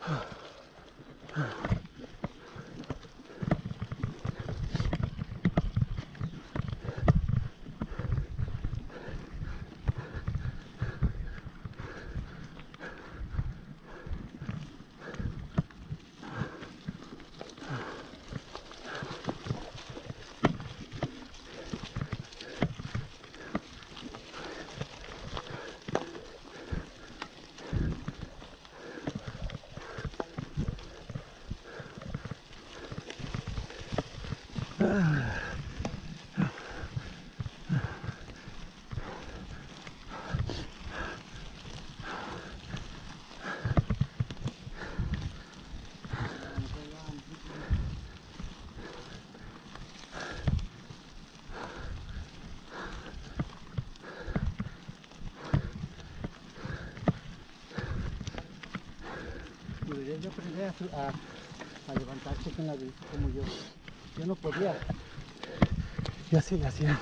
Yo aprendí a levantarse con la bici como yo. Yo no podía. Y así le hacía.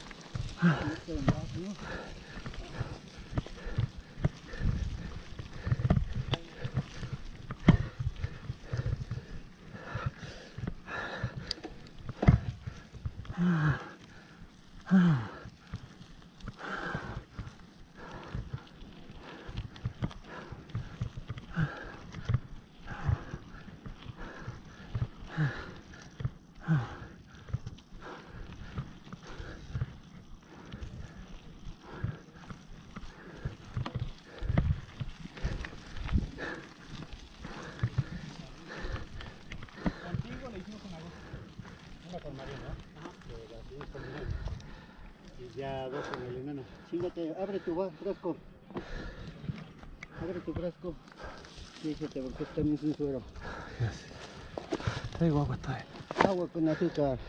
Ya dos con el enano. Chíngate, abre tu frasco. Abre tu frasco. Fíjate, porque está muy sin suero. Traigo agua todavía. Agua con azúcar.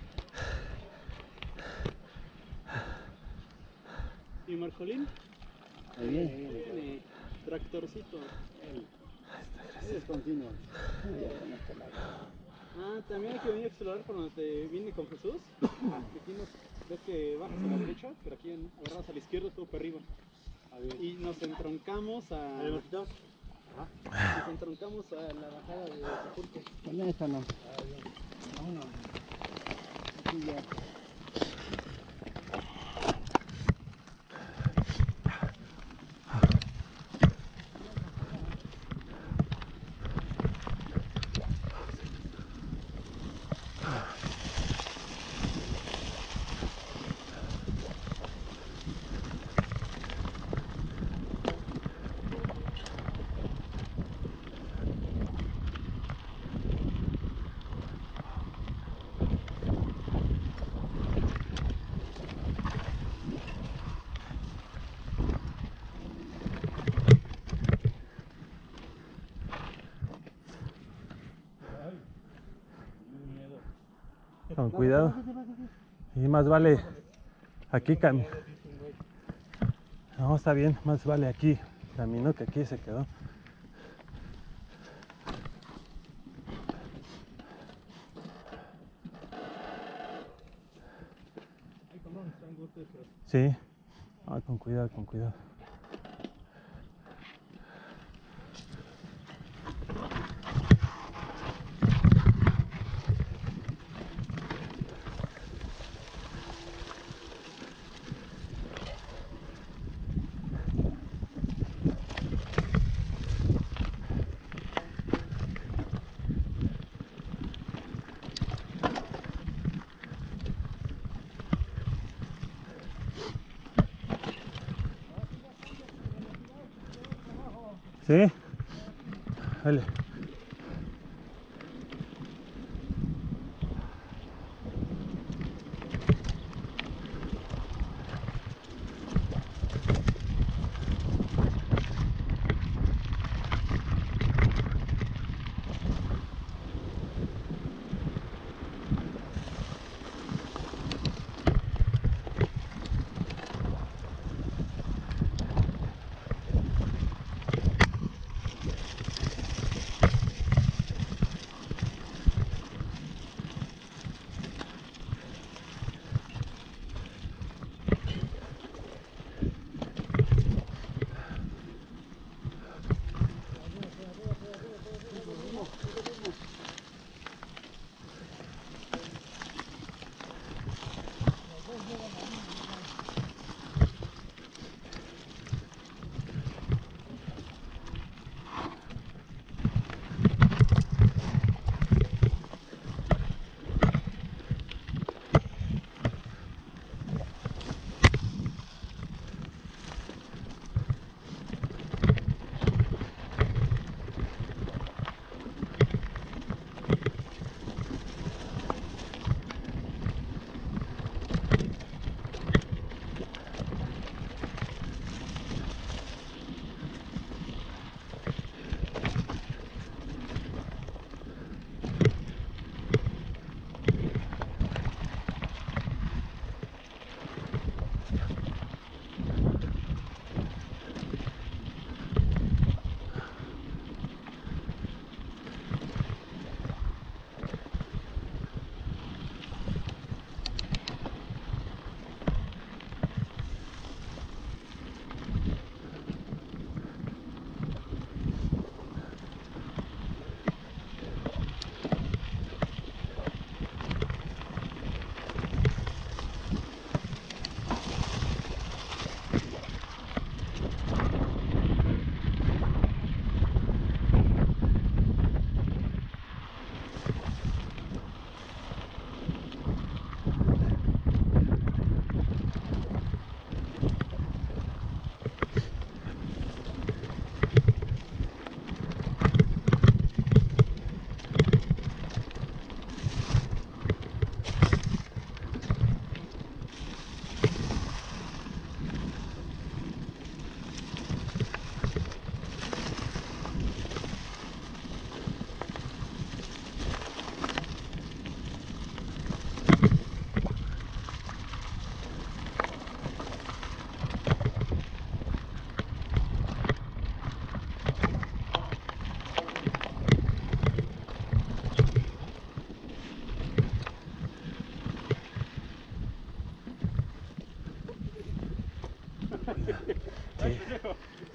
¿Y Marcolín? Muy bien. Tiene tractorcito. Es continuo. Ah, también hay que venir a explorar por donde te vine con Jesús. Aquí ves que bajas a la derecha, pero aquí agarras a la izquierda todo para arriba. Y nos entroncamos a... Nos entroncamos a la bajada de Acapulco. Con esta no. Vámonos. Aquí ya. Con cuidado. Y más vale aquí no, está bien, más vale aquí caminó que aquí se quedó. Sí. Ah, con cuidado, con cuidado. ¿Sí? Dale.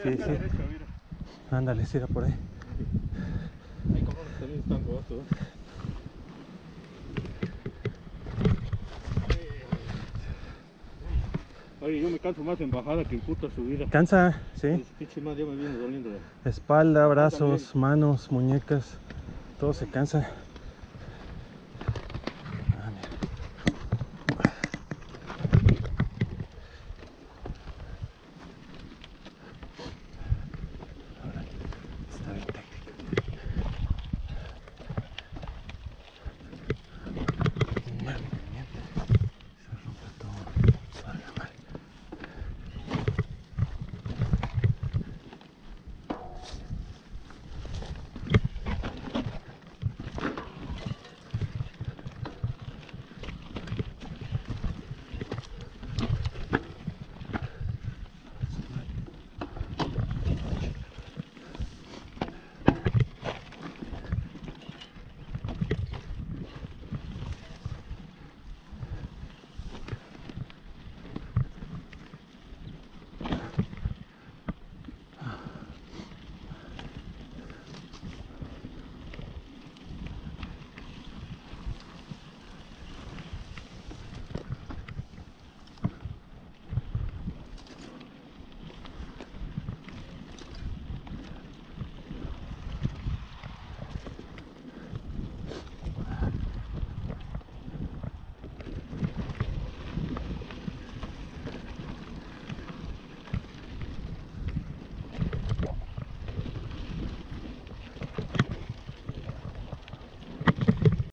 sí. Derecho, mira. Ándale, sí, era por ahí. Ay, cabrones, también están gozosos. Oye, yo me canso más en bajada que en puta subida. Cansa, sí. El pinche más ya me viene doliendo. Espalda, brazos, manos, muñecas, todo se cansa.